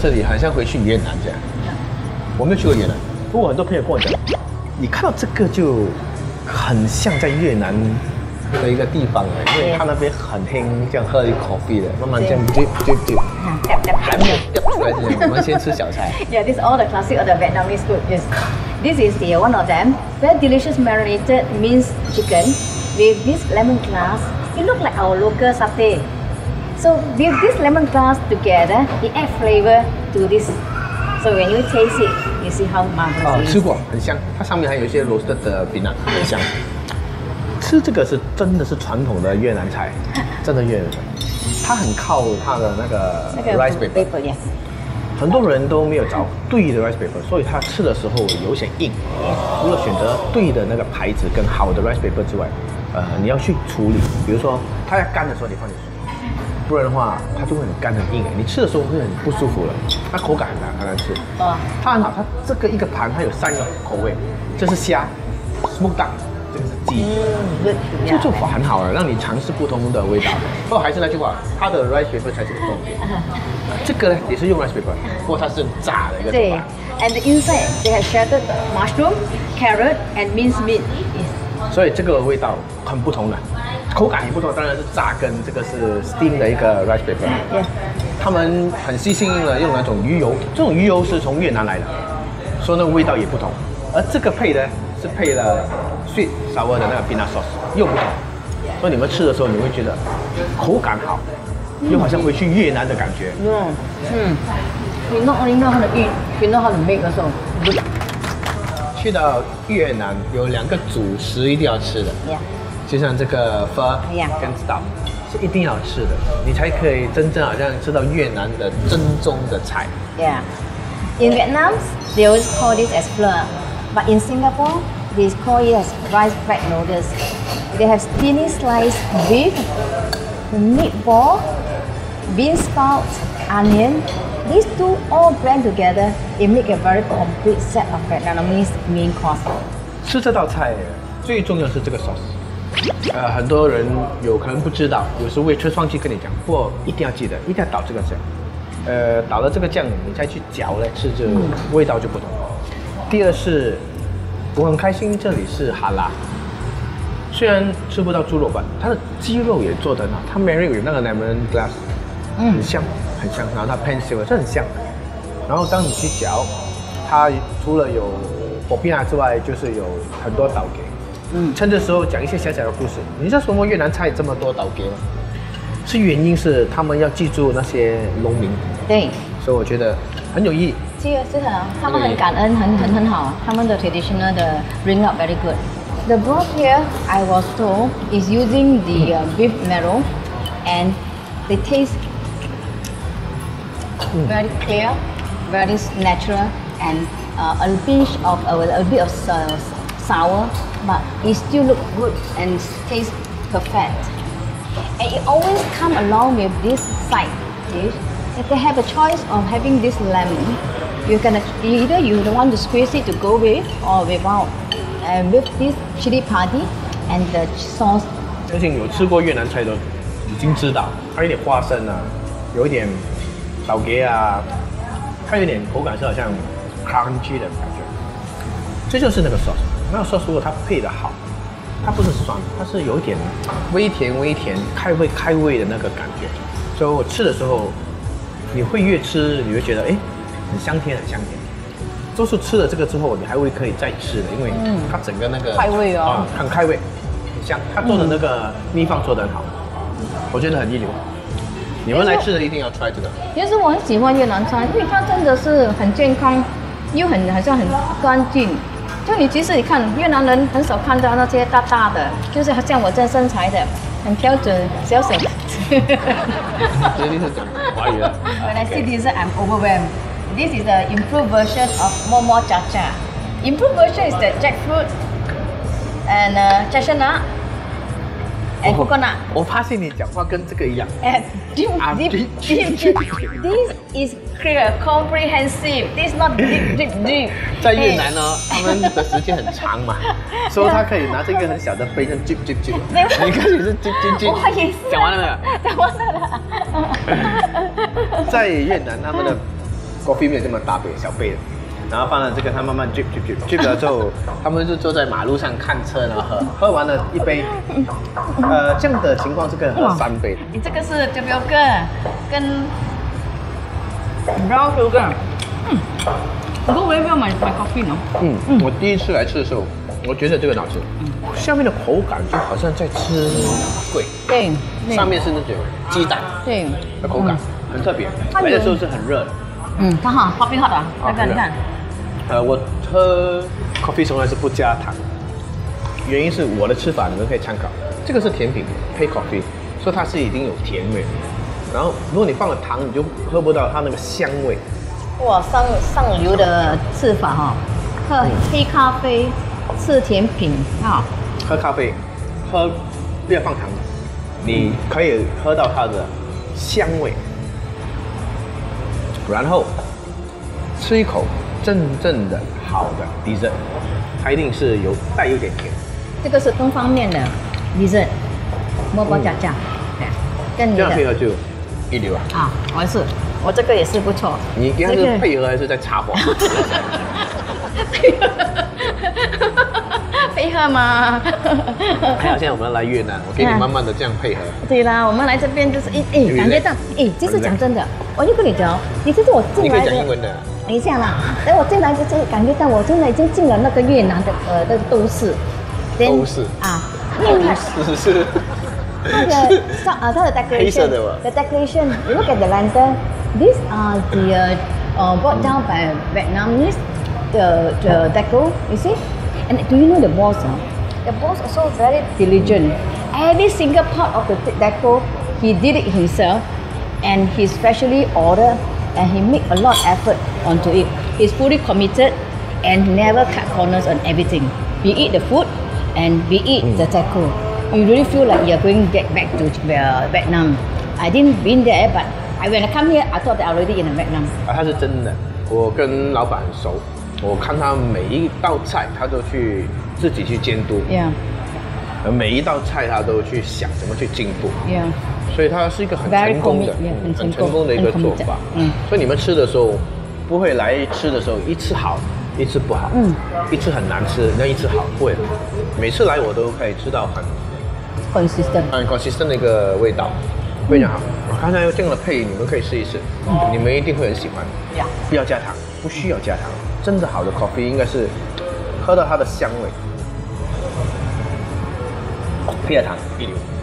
这里好像回去越南这样。我没有去过越南，不过很多朋友跟我讲，你看到这个就很像在越南的一个地方因为它那边很黑，这样喝一口 coffee 的，慢慢这样 drip。还没有掉出来之前，我们先吃小菜。 Yeah, this is all the classic of the Vietnamese food. This is the one of them. Very delicious marinated minced chicken with this lemongrass. It looks like our local satay. So with this lemongrass together, it adds flavor to this. So when you taste it, you see how marvelous it is. 吃过，很香。它上面还有一些 roasted 的饼啊，很香。吃这个是真的是传统的越南菜，真的越南菜。它很靠它的那个 rice paper。Yes. 很多人都没有找对的 rice paper， 所以它吃的时候有些硬。除了选择对的那个牌子跟好的 rice paper 之外，你要去处理，比如说它要干的时候你放点水，不然的话它就会很干很硬，你吃的时候会很不舒服了，它口感很难吃。它很好，它这个一个盘它有3个口味，这是虾 ，smoked duck， 这个是鸡，这就很好了，让你尝试不同的味道。不过还是那句话，它的 rice paper 才是重点。这个呢也是用 rice paper， 不过它是炸的一个做法。 And the inside they have shredded mushroom, carrot, and minced meat. 所以这个味道很不同的，口感也不同，当然是炸跟这个是 steam 的一个 rice paper。他们很细心的用那种鱼油，这种鱼油是从越南来的，所以那个味道也不同。而这个配的是配了 sweet sour 的那个 peanut sauce， 又不同。所以你们吃的时候你会觉得口感好，又好像回去越南的感觉。 You not only know how to eat, you know how to make also. 去到越南有2个主食一定要吃的，就像这个 pho 跟 stop 是一定要吃的，你才可以真正好像吃到越南的正宗的菜。 Yeah. In Vietnam, they always call this as phở, but in Singapore, they call it as rice bread noodles. They have thinly sliced beef, meatball, bean sprouts, onion. These two all blend together, it make a very complete set of Vietnamese main course. 吃这道菜最重要是这个 sauce。很多人有可能不知道，有时候会吃忘记跟你讲，不过一定要记得，一定要倒这个酱。倒了这个酱，你再去嚼来吃，这味道就不同。第二是，我很开心这里是哈拉，虽然吃不到猪肉吧，它的鸡肉也做得很好，它 marinade 有那个 lemongrass， 很香。很香，然后它 pencil 这很香，然后当你去嚼，它除了有火皮之外，就是有很多倒给。趁这时候讲一些小小的故事。你知道什么越南菜这么多倒给吗？是原因是他们要记住那些农民。 对。 所以我觉得很有意义。 是的，他们很感恩，很好，他们的 traditional 的 bring up very good. The broth here, I was told, is using the beef marrow, and they taste very clear, very natural, and a pinch of a bit of sour, but it still looks good and tastes perfect. And it always come along with this side dish. If they have a choice of having this lemon, you can either you want to squeeze it to go with or without. And with this chili padi and the sauce. 相信有吃过越南菜的已经知道，它有点花生啊，有一点。倒给啊，它有点口感是好像 crunchy 的感觉，这就是那个 sauce。那个 sauce 如果它配得好，它不是酸，它是有一点微甜、开胃的那个感觉。所以我吃的时候，你会越吃，你会觉得很香甜。多数吃了这个之后，你还会可以再吃的，因为它整个那个开胃哦， 很开胃，很香。它做的那个秘方做得很好，我觉得很一流。你们来吃的一定要 try 这个。 其实我很喜欢越南菜，因为它真的是很健康，又好像很干净。就你其实你看越南人很少看到那些大大的，就是像我这身材的，很标准小。这里是讲华语了。When I see this, I'm overwhelmed. This is the improved version of Momo Cha Cha. Improved version is the jackfruit and chestnut. And coconut. 我发现你讲话跟这个一样。 And deep. This is clear, comprehensive. This is not deep. 在越南呢，他们的时间很长嘛，所以他可以拿着一个很小的杯，就 drip。你开始是 drip。讲完了没有？ 讲完了。 在越南，他们的 ，coffee 没有这么大杯，小杯的。然后放了这个，它慢慢 drip 了之后，他们就坐在马路上看车，然后喝完了一杯，这样的情况是可以喝3杯的。 你这个是 BBQ 跟 brown sugar， 我也没有买 coffee 呢。 我第一次来吃的时候，我觉得这个好吃，下面的口感就好像在吃桂， 对， 上面是那种鸡蛋， 对的口感很特别。来的时候是很热的， 它哈 coffee hot 啊，那个你看。 我喝 coffee 从来是不加糖，原因是我的吃法你们可以参考。这个是甜品配 coffee， 所以它是已经有甜味。然后如果你放了糖，你就喝不到它那个香味。 哇，上流的吃法哈，喝黑咖啡，吃甜品哈。 喝咖啡，不要放糖，你可以喝到它的香味，然后吃一口。真正的好的 dessert， 它一定是带有点甜。这个是东方面的 dessert， 摸包加酱，对，跟你的这样配合就一流啊！ 啊，我也是，我这个也是不错。 你刚才是配合还是在插话？ 配合嘛。 还好现在我们来越南，我给你慢慢的这样配合。 对啦，我们来这边就是感觉到其实讲真的，我就跟你讲，你这是我进来的。 你可以讲英文的。 等一下啦，等我进来就是感觉到我现在已经进了那个越南的那个都市。 都市啊， 都市。 它的 decoration， 黑色的吧 the decoration. You look at the lantern. These are the brought down by Vietnamese the deco. You see? And do you know the boss? The boss also very diligent. Every single part of the deco, he did it himself, and he specially ordered, and he made a lot of effort onto it. He's fully committed and never cut corners on everything. Be it the food, and be it the deco. You really feel like you're going back to Vietnam. I didn't been there, but when I come here, I thought that I already in Vietnam. 他是真的，我跟老板很熟，我看他每一道菜，他都去自己去监督。 Yeah. 每一道菜他都去想怎么去进步。 Yeah. 所以它是一个很成功的、很成功的一个做法。所以你们吃的时候，不会来吃的时候一次好，一次不好。一次很难吃，那一次好，不会。每次来我都可以吃到很 consistent 的一个味道，非常好。我刚才用这样的配，你们可以试一试，你们一定会很喜欢。不要加糖，不需要加糖。真的好的 coffee 应该是喝到它的香味，配了糖一流。